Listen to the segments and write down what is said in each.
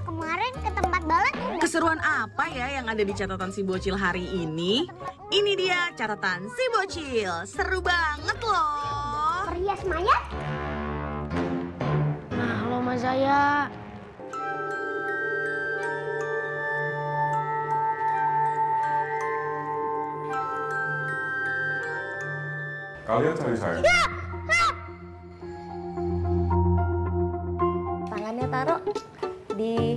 kemarin ke tempat balap udah. Keseruan apa ya yang ada di catatan si bocil hari ini? Ini dia catatan si bocil. Seru banget loh. Perias mayat? Nah, halo Mas Zaya. Kalian cari saya. Tangannya taruh di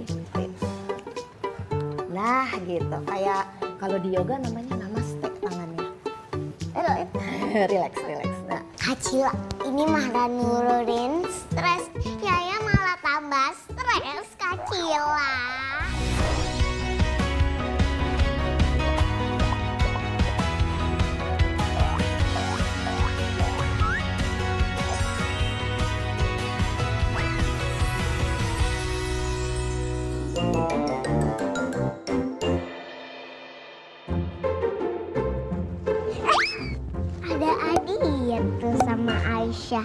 nah gitu, kayak kalau di yoga namanya namaste tangannya. Relax. Nah. Kak Cila, ini mah gak nurunin stres. Yaya malah tambah stres, Kak Cila. Ada Adian tuh sama Aisyah.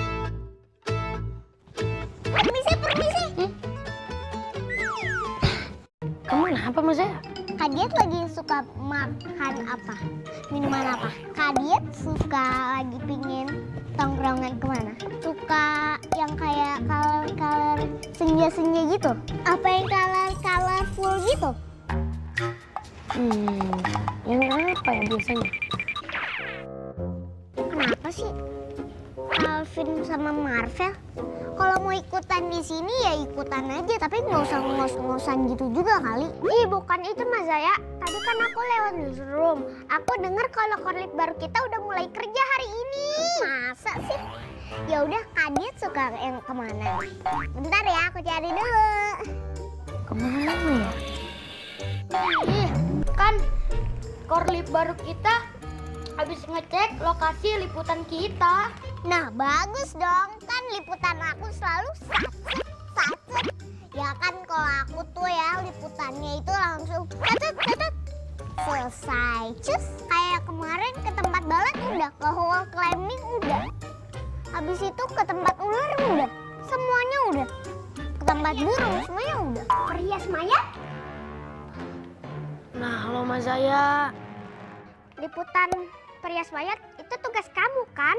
Permisi. Kamu kenapa Mas Zaya? Kak Diet lagi suka makan apa? Minuman apa? Kak Diet suka lagi pingin tongkrongan kemana? Suka yang kayak color senja-senja gitu? Apa yang colorful gitu? Yang apa ya biasanya? Kenapa sih Calvin sama Marvel? Kalau mau ikutan di sini ya ikutan aja, tapi nggak usah ngos-ngosan gitu juga kali. Ih, bukan itu Mas Zaya. Tadi kan aku lewat newsroom. Aku dengar kalau korlip baru kita udah mulai kerja hari ini. Masa sih? Ya udah, Kadit suka yang kemana? Bentar ya, aku cari dulu. Kemana ya? Ih, kan korlip baru kita habis ngecek lokasi liputan kita. Nah, bagus dong. Kan liputan aku selalu satset. Ya kan kalau aku tuh ya liputannya itu langsung catat. Selesai. Cus, kayak kemarin ke tempat balap udah, ke wall climbing udah. Habis itu ke tempat ular udah. Semuanya udah. Ke tempat burung semuanya udah. Perias mayat? Nah, halo Mas Zaya. Liputan perias mayat itu tugas kamu kan?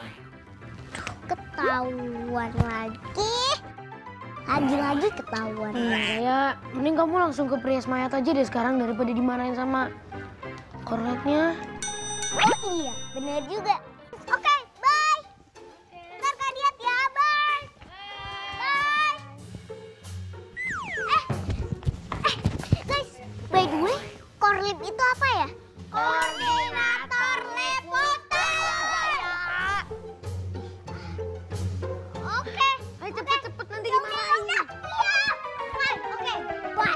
Ketahuan lagi. Lagi ketahuan. Mas Zaya, mending kamu langsung ke Prias Mayat aja deh sekarang daripada dimarahin sama korletnya. Oh iya, bener juga. Oke, bye. Ntar Kak Diat ya, bye. Bye. Guys, by the way, korlip itu apa ya? Koordinator liputan. Oke. Ayo cepet nanti dimarahin. Iya. Oke, bye.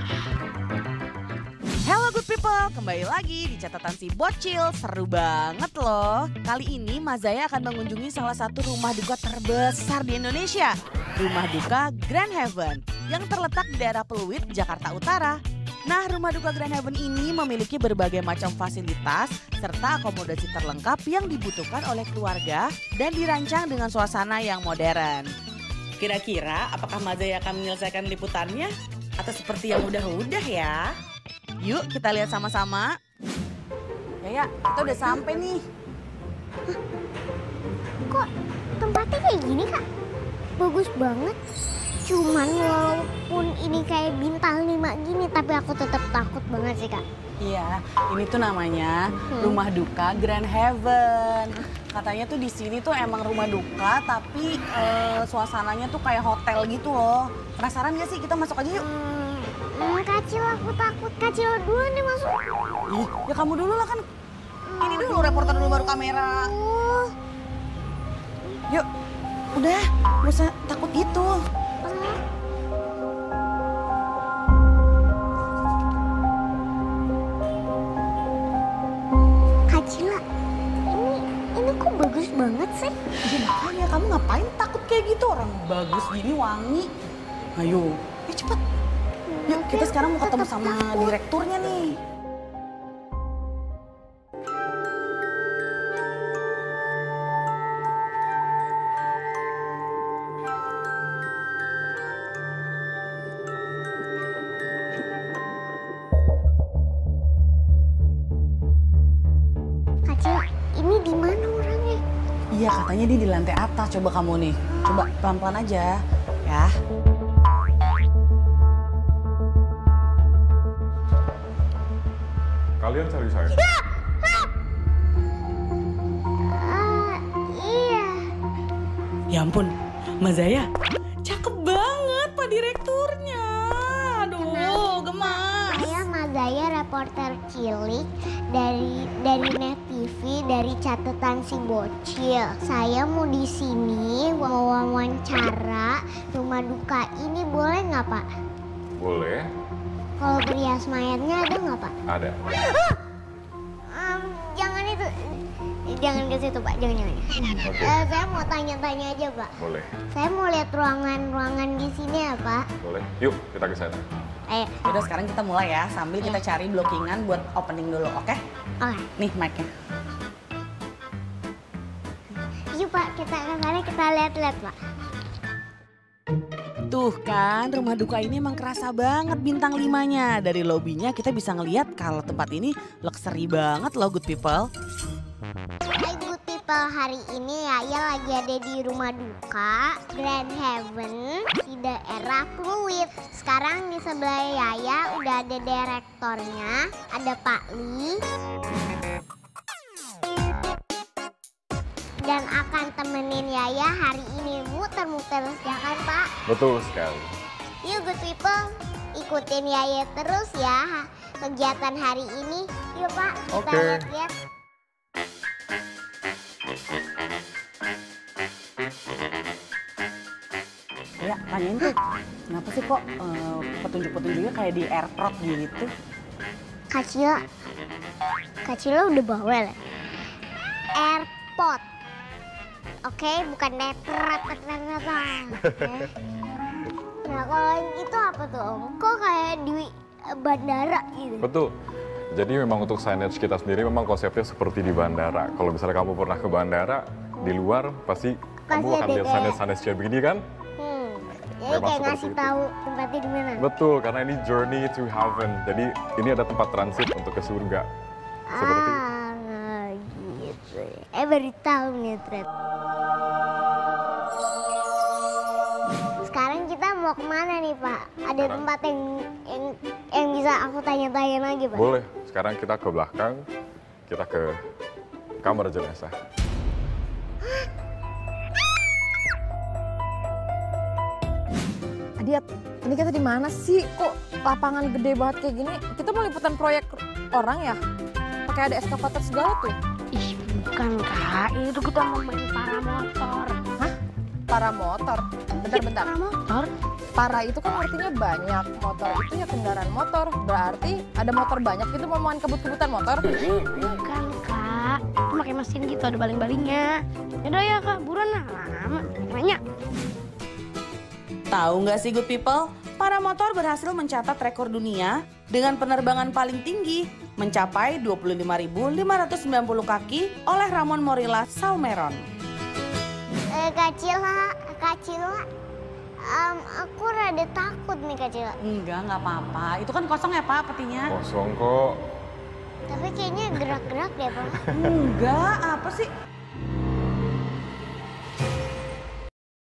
Hello good people, kembali lagi di catatan si bocil. Seru banget loh. Kali ini Mas Zaya akan mengunjungi salah satu rumah duka terbesar di Indonesia. Rumah duka Grand Heaven yang terletak di daerah Pluit, Jakarta Utara. Nah, rumah duka Grand Heaven ini memiliki berbagai macam fasilitas serta akomodasi terlengkap yang dibutuhkan oleh keluarga dan dirancang dengan suasana yang modern. Kira-kira apakah Mas Zaya akan menyelesaikan liputannya? Atau seperti yang udah-udah ya? Yuk kita lihat sama-sama. Ya, kita udah sampai nih. Kok tempatnya kayak gini, Kak? Bagus banget. Cuman walaupun ini kayak bintang 5 gini, tapi aku tetap takut banget sih, Kak. Iya, ini tuh namanya rumah duka Grand Heaven. Katanya tuh di sini tuh emang rumah duka, tapi suasananya tuh kayak hotel gitu loh. Penasaran gak sih? Kita masuk aja yuk. Kacil, aku takut. Kacil dulu nih masuk. Ih, ya kamu dulu lah kan. Ini dulu reporter dulu baru kamera. Yuk, udah, gak usah takut gitu. Kacila, ini kok bagus banget sih? Ya makanya kamu ngapain takut kayak gitu? Orang bagus gini wangi. Ayo, cepet. Yuk kita sekarang mau ketemu sama direkturnya nih. Iya, katanya dia di lantai atas. Coba kamu nih, coba pelan-pelan aja, ya. Kalian cari saya. Iya. Ya ampun, Mazaya, cakep banget Pak Direkturnya. Aduh, gemas. Saya Mazaya, reporter cilik dari Net TV, dari catatan si bocil. Saya mau di sini mau wawancara rumah duka ini, boleh nggak Pak? Boleh. Kalau berias mayatnya ada nggak Pak? Ada. Jangan itu, jangan ke situ Pak, jangan. Oke. Saya mau tanya-tanya aja Pak. Boleh. Saya mau lihat ruangan di sini ya Pak. Boleh. Yuk, kita ke sana. Ayo. Udah sekarang kita mulai ya, sambil kita cari blockingan buat opening dulu, oke? Oke. Nih mic-nya. Yuk Pak, kita ke sana, kita lihat-lihat Pak. Tuh kan, rumah duka ini emang kerasa banget bintang 5-nya. Dari lobinya kita bisa ngeliat kalau tempat ini luxury banget loh, good people. Hai good people, hari ini Yaya lagi ada di rumah duka Grand Heaven di daerah Pluit. Sekarang di sebelah Yaya udah ada direktornya, ada Pak Li. Dan akan temenin Yaya hari ini muter-muter, ya kan Pak? Betul sekali. Yuk good people, ikutin Yaya terus ya kegiatan hari ini. Yuk Pak, kita Oke. lihat-lihat. Ya, tanyain tuh, kenapa sih kok petunjuk-petunjuknya kayak di airport gitu? Kak Cila udah bawel ya? Airport. Oke, bukan netret. Nah, kalau yang itu apa tuh Om? Kok kayak di bandara gitu? Betul. Jadi memang untuk signage kita sendiri memang konsepnya seperti di bandara. Kalau misalnya kamu pernah ke bandara, di luar pasti kamu akan ada lihat signage-signage kayak begini kan? Jadi Memang kayak seperti ngasih itu. tahu tempatnya di mana. Betul, karena ini journey to heaven. Jadi ini ada tempat transit untuk ke surga. Seperti itu. Gitu. Baru tahu nih, Tret. Sekarang kita mau kemana nih, Pak? Ada Sekarang? tempat yang bisa aku tanya-tanya lagi, Pak? Boleh, sekarang kita ke belakang, kita ke kamar jenazah. Adiat, ini kita di mana sih? Kok lapangan gede banget kayak gini? Kita mau liputan proyek orang ya? Pakai ada eskavator segala tuh. Ih, bukan Kak, itu kita mau main paramotor. Hah? Para motor? Bentar-bentar. Paramotor? Para itu kan artinya banyak. Motor itu ya kendaraan motor. Berarti ada motor banyak gitu mau main kebut-kebutan motor. Bukan Kak, itu pakai mesin gitu, ada baling-balingnya. Yaudah ya Kak, buruan lah, lama. Nanya. Tahu nggak sih good people? Paramotor berhasil mencatat rekor dunia dengan penerbangan paling tinggi mencapai 25.590 kaki oleh Ramon Morilla Salmeron. Kak Cila, aku rada takut nih Kak Cila. Nggak apa-apa. Itu kan kosong ya Pak petinya? Kosong kok. Tapi kayaknya gerak-gerak deh Pak. Enggak, apa sih?